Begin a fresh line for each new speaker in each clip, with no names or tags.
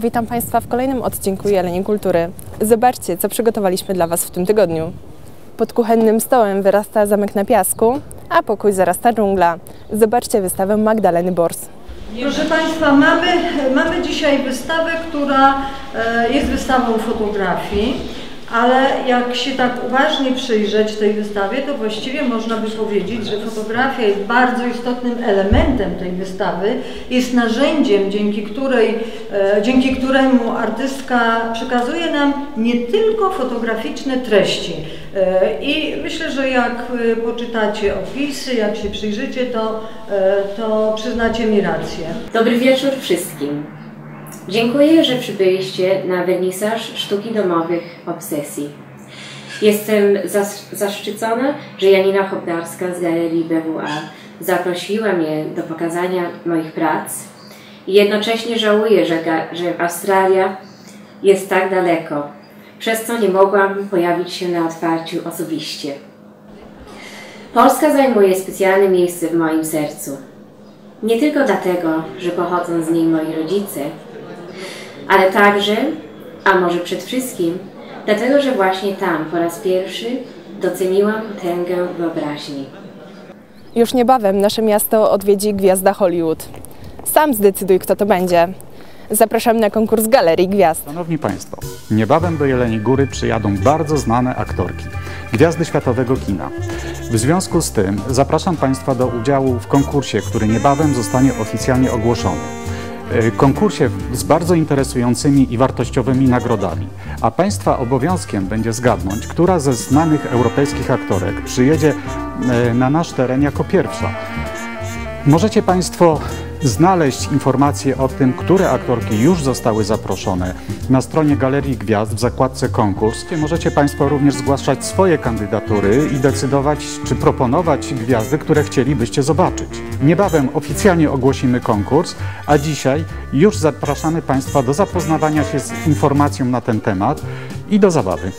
Witam Państwa w kolejnym odcinku Jeleni Kultury. Zobaczcie, co przygotowaliśmy dla Was w tym tygodniu. Pod kuchennym stołem wyrasta zamek na piasku, a pokój zarasta dżungla. Zobaczcie wystawę Magdaleny Bors.
Proszę Państwa, mamy dzisiaj wystawę, która jest wystawą fotografii, ale jak się tak uważnie przyjrzeć tej wystawie, to właściwie można by powiedzieć, że fotografia jest bardzo istotnym elementem tej wystawy, jest narzędziem, dzięki któremu artystka przekazuje nam nie tylko fotograficzne treści. I myślę, że jak poczytacie opisy, jak się przyjrzycie, to przyznacie mi rację.
Dobry wieczór wszystkim. Dziękuję, że przybyliście na wernisaż sztuki domowych Obsesji. Jestem zaszczycona, że Janina Chobdarska z Galerii BWA zaprosiła mnie do pokazania moich prac i jednocześnie żałuję, że Australia jest tak daleko, przez co nie mogłam pojawić się na otwarciu osobiście. Polska zajmuje specjalne miejsce w moim sercu. Nie tylko dlatego, że pochodzą z niej moi rodzice, ale także, a może przede wszystkim, dlatego, że właśnie tam po raz pierwszy doceniłam potęgę wyobraźni.
Już niebawem nasze miasto odwiedzi gwiazda Hollywood. Sam zdecyduj, kto to będzie. Zapraszam na konkurs Galerii Gwiazd.
Szanowni Państwo, niebawem do Jeleniej Góry przyjadą bardzo znane aktorki, gwiazdy światowego kina. W związku z tym zapraszam Państwa do udziału w konkursie, który niebawem zostanie oficjalnie ogłoszony. Konkursie z bardzo interesującymi i wartościowymi nagrodami, a Państwa obowiązkiem będzie zgadnąć, która ze znanych europejskich aktorek przyjedzie na nasz teren jako pierwsza. Możecie Państwo znaleźć informacje o tym, które aktorki już zostały zaproszone na stronie Galerii Gwiazd w zakładce konkurs. Możecie Państwo również zgłaszać swoje kandydatury i decydować, czy proponować gwiazdy, które chcielibyście zobaczyć. Niebawem oficjalnie ogłosimy konkurs, a dzisiaj już zapraszamy Państwa do zapoznawania się z informacją na ten temat i do zabawy.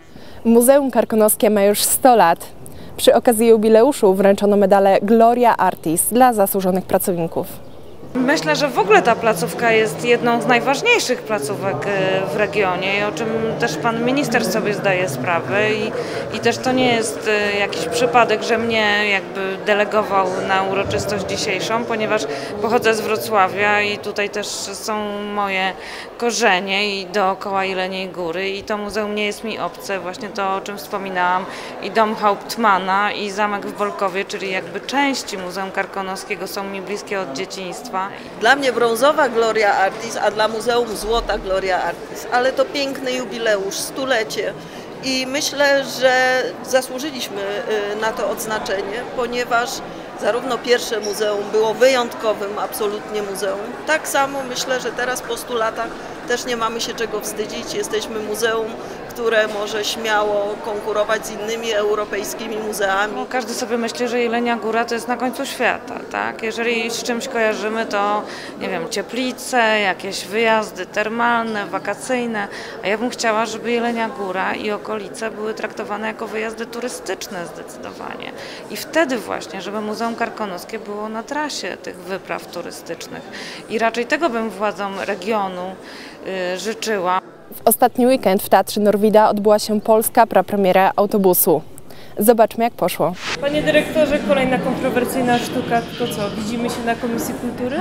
Muzeum Karkonoskie ma już 100 lat. Przy okazji jubileuszu wręczono medale Gloria Artis dla zasłużonych pracowników.
Myślę, że w ogóle ta placówka jest jedną z najważniejszych placówek w regionie i o czym też pan minister sobie zdaje sprawę i też to nie jest jakiś przypadek, że mnie jakby delegował na uroczystość dzisiejszą, ponieważ pochodzę z Wrocławia i tutaj też są moje korzenie i dookoła Jeleniej Góry i to muzeum nie jest mi obce, właśnie to, o czym wspominałam, i dom Hauptmana i zamek w Bolkowie, czyli jakby części Muzeum Karkonoskiego są mi bliskie od dzieciństwa.
Dla mnie brązowa Gloria Artis, a dla Muzeum złota Gloria Artis, ale to piękny jubileusz, 100-lecie i myślę, że zasłużyliśmy na to odznaczenie, ponieważ zarówno pierwsze muzeum było wyjątkowym absolutnie muzeum, tak samo myślę, że teraz po 100 latach też nie mamy się czego wstydzić, jesteśmy muzeum, które może śmiało konkurować z innymi europejskimi muzeami.
Każdy sobie myśli, że Jelenia Góra to jest na końcu świata, tak? Jeżeli z czymś kojarzymy, to nie wiem, Cieplice, jakieś wyjazdy termalne, wakacyjne, a ja bym chciała, żeby Jelenia Góra i okolice były traktowane jako wyjazdy turystyczne zdecydowanie. I wtedy właśnie, żeby Muzeum Karkonoskie było na trasie tych wypraw turystycznych. I raczej tego bym władzom regionu życzyła.
W ostatni weekend w Teatrze Norwida odbyła się polska prapremiera autobusu. Zobaczmy, jak poszło.
Panie dyrektorze, kolejna kontrowersyjna sztuka, to co, widzimy się na Komisji Kultury?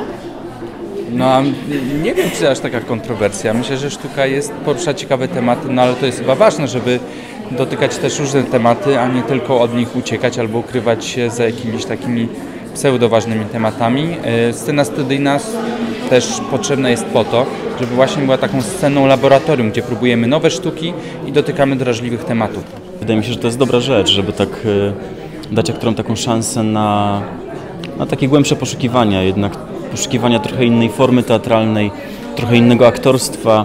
No, nie wiem, czy aż taka kontrowersja. Myślę, że sztuka porusza ciekawe tematy, no ale to jest chyba ważne, żeby dotykać też różne tematy, a nie tylko od nich uciekać albo ukrywać się za jakimiś takimi pseudoważnymi tematami. Scena studyjna też potrzebna jest po to, żeby właśnie była taką sceną laboratorium, gdzie próbujemy nowe sztuki i dotykamy drażliwych tematów.
Wydaje mi się, że to jest dobra rzecz, żeby tak dać aktorom taką szansę na takie głębsze poszukiwania, jednak poszukiwania trochę innej formy teatralnej, trochę innego aktorstwa.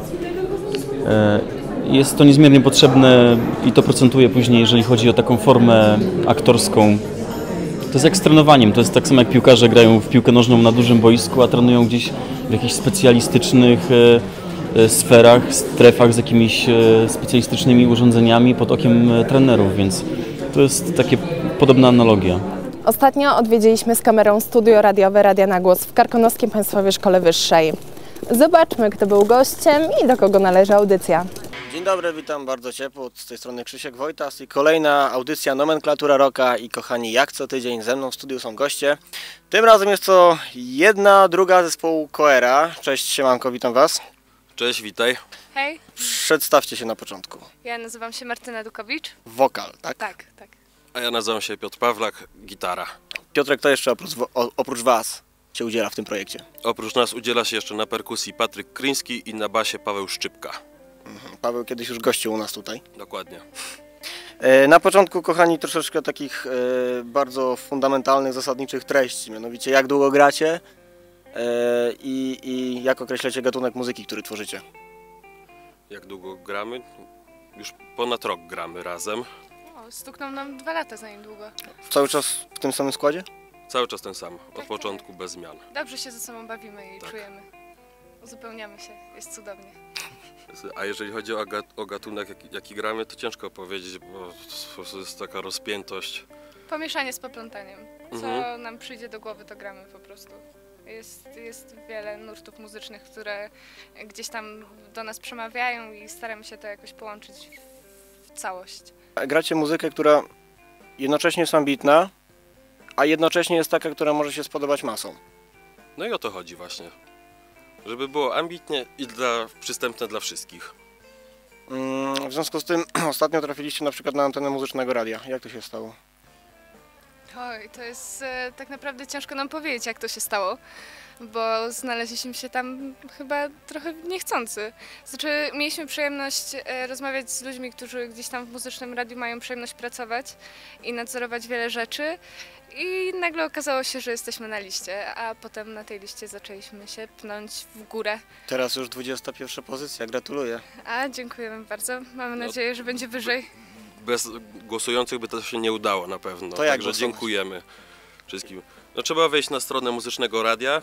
Jest to niezmiernie potrzebne i to procentuje później, jeżeli chodzi o taką formę aktorską. To jest jak z trenowaniem, to jest tak samo jak piłkarze grają w piłkę nożną na dużym boisku, a trenują gdzieś w jakichś specjalistycznych sferach, strefach z jakimiś specjalistycznymi urządzeniami pod okiem trenerów, więc to jest takie podobna analogia.
Ostatnio odwiedziliśmy z kamerą studio radiowe Radia na Głos w Karkonoskim Państwowej Szkole Wyższej. Zobaczmy, kto był gościem i do kogo należy audycja.
Dzień dobry, witam bardzo ciepło, z tej strony Krzysiek Wojtas i kolejna audycja Nomenklatura Rocka i kochani, jak co tydzień ze mną w studiu są goście. Tym razem jest to jedna druga zespołu Koera. Cześć, siemanko, witam was.
Cześć, witaj.
Hej.
Przedstawcie się na początku.
Ja nazywam się Martyna Dukowicz.
Wokal, tak?
Tak.
A ja nazywam się Piotr Pawlak, gitara.
Piotrek, kto jeszcze oprócz was się udziela w tym projekcie?
Oprócz nas udziela się jeszcze na perkusji Patryk Kryński i na basie Paweł Szczypka.
Paweł kiedyś już gościł u nas tutaj.
Dokładnie.
Na początku, kochani, troszeczkę takich bardzo fundamentalnych, zasadniczych treści, mianowicie jak długo gracie i jak określacie gatunek muzyki, który tworzycie.
Jak długo gramy? Już ponad rok gramy razem.
O, stukną nam 2 lata za niedługo.
Cały czas w tym samym składzie?
Cały czas ten sam, od początku bez zmian.
Dobrze się ze sobą bawimy i czujemy. Uzupełniamy się, jest cudownie.
A jeżeli chodzi o gatunek, jaki gramy, to ciężko powiedzieć, bo to jest taka rozpiętość.
Pomieszanie z poplątaniem. Co nam przyjdzie do głowy, to gramy po prostu. Jest wiele nurtów muzycznych, które gdzieś tam do nas przemawiają i staramy się to jakoś połączyć w całość.
Gracie muzykę, która jednocześnie jest ambitna, a jednocześnie jest taka, która może się spodobać masom.
No i o to chodzi właśnie. Żeby było ambitnie i przystępne dla wszystkich.
W związku z tym ostatnio trafiliście na przykład na antenę muzycznego radia. Jak to się stało?
Oj, to jest tak naprawdę ciężko nam powiedzieć, jak to się stało, bo znaleźliśmy się tam chyba trochę niechcący. Znaczy, mieliśmy przyjemność rozmawiać z ludźmi, którzy gdzieś tam w muzycznym radiu mają przyjemność pracować i nadzorować wiele rzeczy i nagle okazało się, że jesteśmy na liście, a potem na tej liście zaczęliśmy się pnąć w górę.
Teraz już 21 pozycja, gratuluję.
A, dziękujemy bardzo, mamy nadzieję, że będzie wyżej.
Bez głosujących by to się nie udało na pewno,
to jak
także
głosować?
Dziękujemy wszystkim. No, trzeba wejść na stronę muzycznego radia,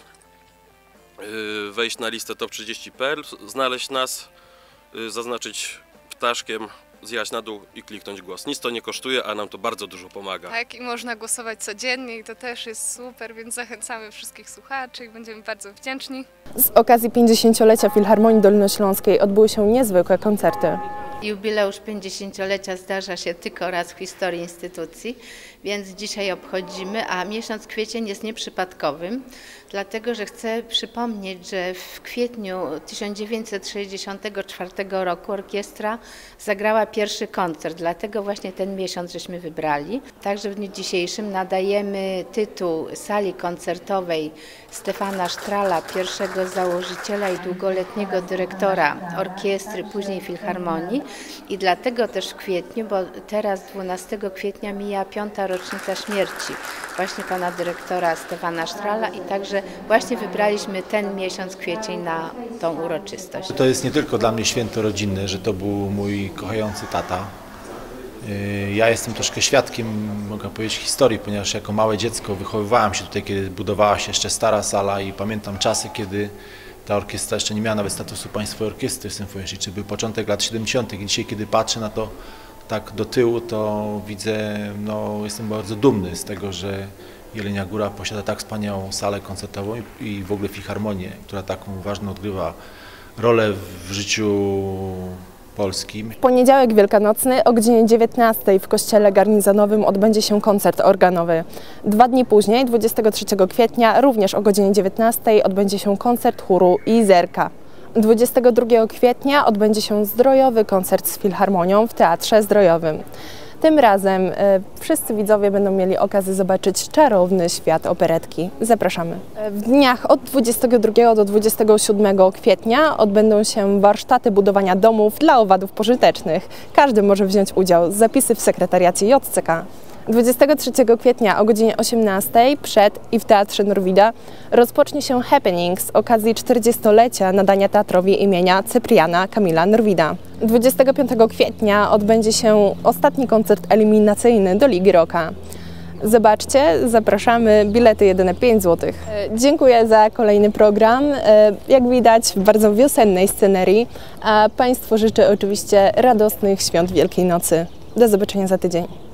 wejść na listę top 30.pl, znaleźć nas, zaznaczyć ptaszkiem, zjechać na dół i kliknąć głos. Nic to nie kosztuje, a nam to bardzo dużo pomaga.
Tak, i można głosować codziennie i to też jest super, więc zachęcamy wszystkich słuchaczy i będziemy bardzo wdzięczni.
Z okazji 50-lecia Filharmonii Dolnośląskiej odbyły się niezwykłe koncerty.
Jubileusz 50-lecia zdarza się tylko raz w historii instytucji, więc dzisiaj obchodzimy, a miesiąc kwiecień jest nieprzypadkowym, dlatego że chcę przypomnieć, że w kwietniu 1964 roku orkiestra zagrała pierwszy koncert, dlatego właśnie ten miesiąc żeśmy wybrali. Także w dniu dzisiejszym nadajemy tytuł sali koncertowej Stefana Sztrala, pierwszego założyciela i długoletniego dyrektora orkiestry, później Filharmonii. I dlatego też w kwietniu, bo teraz 12 kwietnia mija 5. rocznica śmierci właśnie pana dyrektora Stefana Sztrala i także właśnie wybraliśmy ten miesiąc kwiecień na tą uroczystość.
To jest nie tylko dla mnie święto rodzinne, że to był mój kochający tata. Ja jestem troszkę świadkiem, mogę powiedzieć, historii, ponieważ jako małe dziecko wychowywałem się tutaj, kiedy budowała się jeszcze stara sala i pamiętam czasy, kiedy ta orkiestra jeszcze nie miała nawet statusu państwowej orkiestry symfonicznej, czy był początek lat 70. I dzisiaj, kiedy patrzę na to tak do tyłu, to widzę, jestem bardzo dumny z tego, że Jelenia Góra posiada tak wspaniałą salę koncertową i w ogóle filharmonię, która taką ważną odgrywa rolę w życiu polskim.
W poniedziałek wielkanocny o godzinie 19 w kościele garnizonowym odbędzie się koncert organowy. 2 dni później, 23 kwietnia, również o godzinie 19 odbędzie się koncert chóru Izerka. 22 kwietnia odbędzie się zdrojowy koncert z Filharmonią w Teatrze Zdrojowym. Tym razem wszyscy widzowie będą mieli okazję zobaczyć czarowny świat operetki. Zapraszamy. W dniach od 22 do 27 kwietnia odbędą się warsztaty budowania domów dla owadów pożytecznych. Każdy może wziąć udział. Zapisy w sekretariacie JCK. 23 kwietnia o godzinie 18 przed i w Teatrze Norwida rozpocznie się happening z okazji 40-lecia nadania teatrowi imienia Cypriana Kamila Norwida. 25 kwietnia odbędzie się ostatni koncert eliminacyjny do Ligi Rocka. Zobaczcie, zapraszamy, bilety jedyne 5 zł. Dziękuję za kolejny program. Jak widać, w bardzo wiosennej scenerii, a Państwu życzę oczywiście radosnych świąt Wielkiej Nocy. Do zobaczenia za tydzień.